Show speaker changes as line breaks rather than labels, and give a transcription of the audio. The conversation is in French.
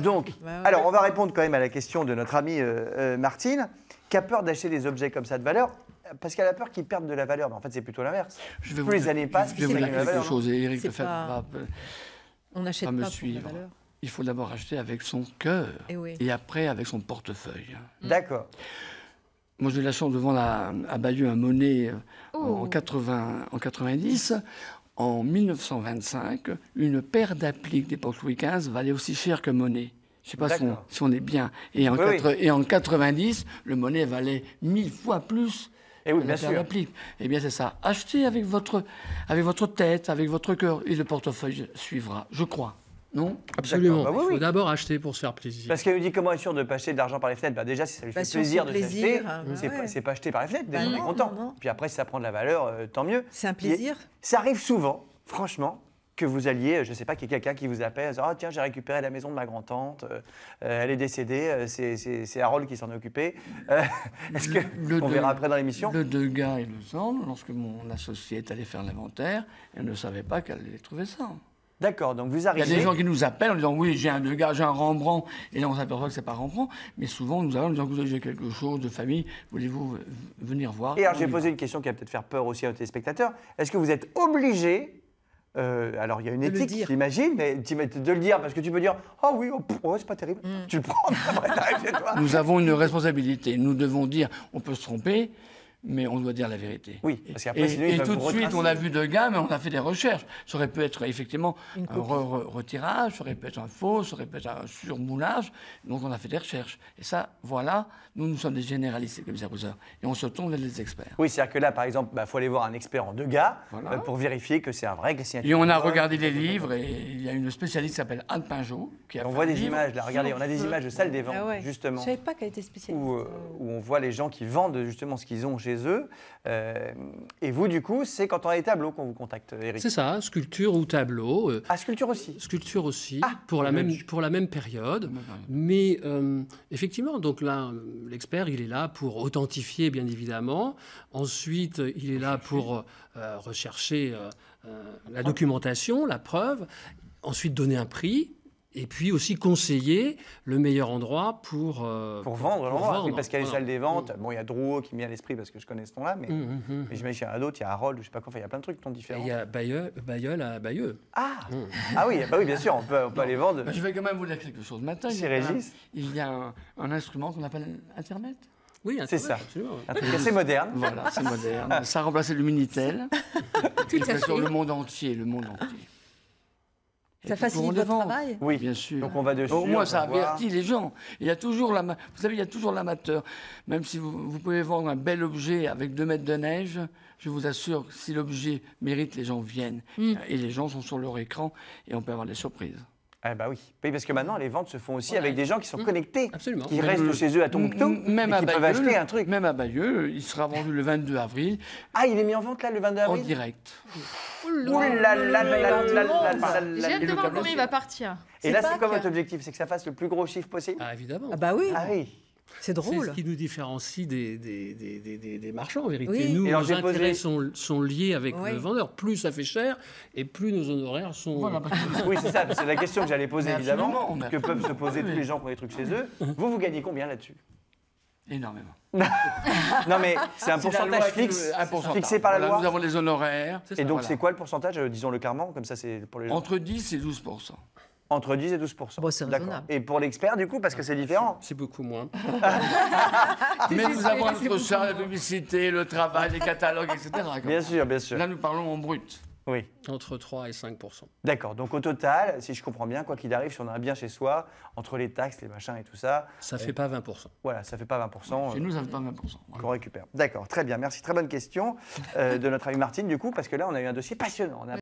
Donc, alors on va répondre quand même à la question de notre amie Martine, qui a peur d'acheter des objets comme ça de valeur, parce qu'elle a peur qu'ils perdent de la valeur. Mais en fait, c'est plutôt l'inverse. Plus les années passent, plus
je vais
ils
vous
gagnent de
dire
la
quelque
valeur.
chose, et Eric
On n'achète
me
pas pour
suivre.
la valeur.
Il faut d'abord acheter avec son cœur
Eh oui.
et après avec son portefeuille.
D'accord.
Moi, j'ai eu la chance de vendre à Bayeux un Monet en 90. En 1925, une paire d'appliques d'époque Louis XV valait aussi cher que Monet. Je ne sais pas si on est bien. Et en, et en 90, le Monet valait 1000 fois plus.
Et oui, bien sûr.
Eh bien, c'est ça. Achetez avec votre tête, avec votre cœur, et le portefeuille suivra, je crois. Non?
Absolument.
Bah oui,
Il faut d'abord acheter pour se faire plaisir.
Parce qu'elle nous dit comment être sûr de ne pas acheter de l'argent par les fenêtres. Bah déjà, si ça lui fait plaisir de s'acheter, c'est pas acheter par les fenêtres, déjà on est content. Puis après, si ça prend de la valeur, tant mieux.
C'est un plaisir.
Ça arrive souvent, franchement, que vous alliez, je ne sais pas, qu'il y ait quelqu'un qui vous appelle, ah tiens, j'ai récupéré la maison de ma grand-tante, elle est décédée, c'est Harold qui s'en est occupé. Est-ce qu'on verra après dans l'émission?
Le Degas et le Sand, lorsque mon associé est allé faire l'inventaire, elle ne savait pas qu'elle allait trouver ça.
D'accord, donc vous arrivez...
Il y a des gens qui nous appellent en disant oui, j'ai un Degas, j'ai un Rembrandt, et là on s'aperçoit que c'est pas Rembrandt, mais souvent on nous appelle en disant que vous avez quelque chose de famille, voulez-vous venir voir?
Et alors j'ai posé une question qui va peut-être faire peur aussi à nos téléspectateurs. Est-ce que vous êtes obligé, alors il y a une éthique, j'imagine, de le dire, parce que tu peux dire « Ah oui, c'est pas terrible tu le prends, après t'arrives chez toi ».
Nous avons une responsabilité, nous devons dire, on peut se tromper, mais on doit dire la vérité.
Oui, parce qu'après, sinon, ils peuvent
tout de suite,
retracer.
on a vu Degas, mais on a fait des recherches. Ça aurait pu être effectivement un retirage, ça aurait pu être un faux, ça aurait pu être un surmoulage. Donc on a fait des recherches. Et ça, voilà, nous sommes des généralistes, les commissaires-priseurs. Et on se tourne vers les experts.
Oui, c'est-à-dire que là, par exemple, il faut aller voir un expert en Degas pour vérifier que c'est un vrai signature.
Et on a regardé les livres, et il y a une spécialiste qui s'appelle Anne Pinjot.
On voit des images, là, regardez, on a des images de salle des ventes, justement.
Je ne savais pas qu'elle était spécialiste.
Où on voit les gens qui vendent justement ce qu'ils ont chez eux. Et vous, du coup, c'est quand on a des tableaux qu'on vous contacte, Eric.
C'est ça, sculpture ou tableau.
Sculpture aussi.
Sculpture aussi, pour la même période. Mais effectivement, donc là, l'expert, il est là pour authentifier, bien évidemment. Ensuite, il est là pour rechercher la documentation, la preuve. Ensuite, donner un prix. Et puis aussi conseiller le meilleur endroit pour
vendre l'endroit. Oui, parce qu'il y a les salles des ventes. Bon, il y a Drouot qui me vient à l'esprit parce que je connais ce nom-là, mais j'imagine qu'il y en a d'autres. Il y a Harold, je ne sais pas quoi. Il y a plein de trucs qui sont différents.
Et il y a Bayeul à Bayeux.
Oui, bien sûr, on peut aller vendre.
Je vais quand même vous dire quelque chose. Maintenant, il y a un instrument qu'on appelle Internet.
Oui,
c'est ça.
Absolument.
Un truc assez moderne.
Voilà, c'est moderne. Ça a remplacé le Minitel. Sur le monde entier,
Ça facilite votre travail?
Oui,
bien sûr.
Donc on va dessus.
Au moins, ça avertit les gens. Il y a toujours vous savez, il y a toujours l'amateur. Même si vous pouvez vendre un bel objet avec 2 mètres de neige, je vous assure que si l'objet mérite, les gens viennent. Et les gens sont sur leur écran et on peut avoir des surprises.
Oui, parce que maintenant, les ventes se font aussi avec des gens qui sont connectés,
Absolument.
qui restent chez eux à Tombouctou et qui peuvent acheter un truc.
Même à Bayeux, il sera vendu le 22 avril.
Il est mis en vente là, le 22 avril?
En direct.
J'ai hâte de voir combien il va partir.
Et là, c'est quoi votre objectif? C'est que ça fasse le plus gros chiffre possible?
Évidemment.
Oui. C'est drôle.
C'est ce qui nous différencie des marchands, en vérité.
Oui.
Nous, nos intérêts sont liés avec le vendeur. Plus ça fait cher, et plus nos honoraires sont...
Voilà.
Oui, c'est ça. C'est la question que j'allais poser, évidemment, que peuvent se poser tous les gens qui ont des trucs chez eux. Vous gagnez combien là-dessus?
Énormément.
Non, mais c'est un pourcentage fixe, fixé par la loi.
Nous avons les honoraires.
Et donc, c'est quoi le pourcentage? Disons-le clairement, comme ça, c'est pour les gens.
Entre 10 et 12%.
Entre 10 et 12%.
C'est raisonnable.
Et pour l'expert, du coup, parce que c'est différent.
C'est beaucoup moins.
Mais nous avons notre charge, la publicité, le travail, les catalogues, etc.
Bien sûr, bien sûr.
Là, nous parlons en brut.
Oui.
Entre 3 et 5%.
D'accord. Donc, au total, si je comprends bien, quoi qu'il arrive, si on a un bien chez soi, entre les taxes, les machins et tout ça...
Ça ne fait pas 20%.
Voilà, ça ne fait pas 20%.
Chez nous, ça ne fait pas 20%.
Qu'on récupère. D'accord, très bien. Merci. Très bonne question de notre amie Martine, du coup, parce que là, on a eu un dossier passionnant.